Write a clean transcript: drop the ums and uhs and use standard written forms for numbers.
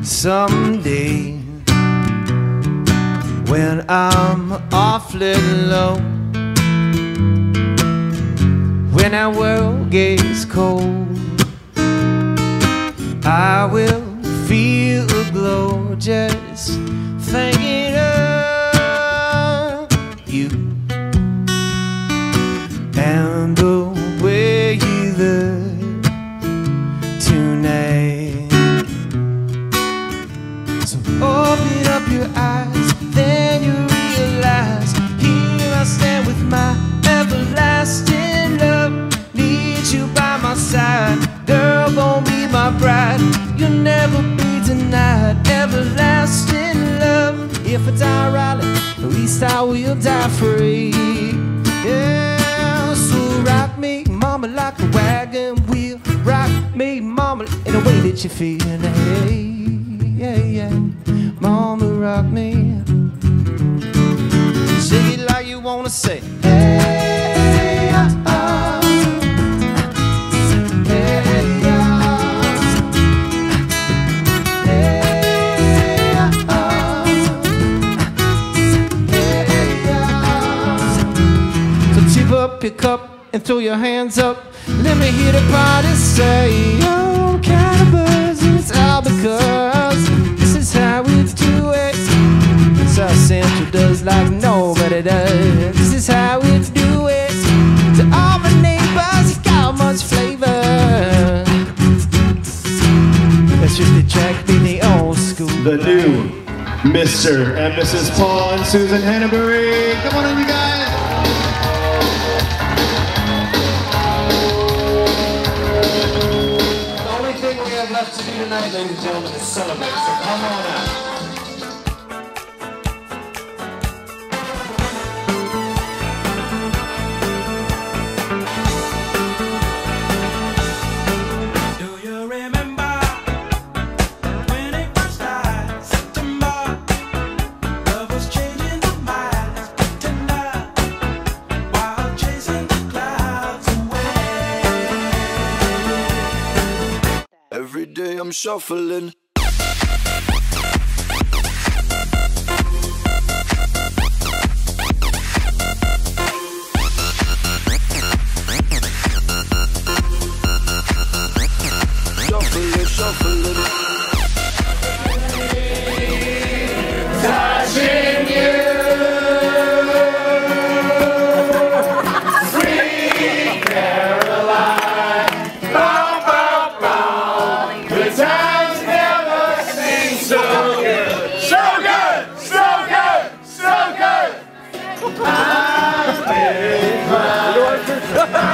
Someday, when I'm awfully low, when our world gets cold, I will feel a glow just thinking of you and the way you look tonight. So open up your eyes, then you realize here I stand with my everlasting love. Need you by my side, girl, gon' be my bride. You'll never be denied everlasting love. If I die right, at least I will die free. Yeah, so rock me, mama, like a wagon wheel. Rock me, mama, in a way that you feel. Hey, yeah, yeah, mama, rock me. Say it like you wanna say. Hey, oh, oh. Pick up and throw your hands up. Let me hear the party say, oh, kind of buzz. It's all because this is how we do it. South Central does like nobody does. This is how we do it. To all my neighbors, got much flavor. That's just the track in the old school. The new Mr. and Mrs. Paul and Susan Hannabury. Come on in, you guys. Left to do tonight, ladies and gentlemen, is celebrate. So come on out. Do you remember when it first started? September, love was changing the minds, pretender, while chasing the clouds away. Every day I'm shuffling. Shuffling. Touching you, sweet Caroline. Bow, bow, bow. Good times never seem so good. So good, so good, so good. I've been crying.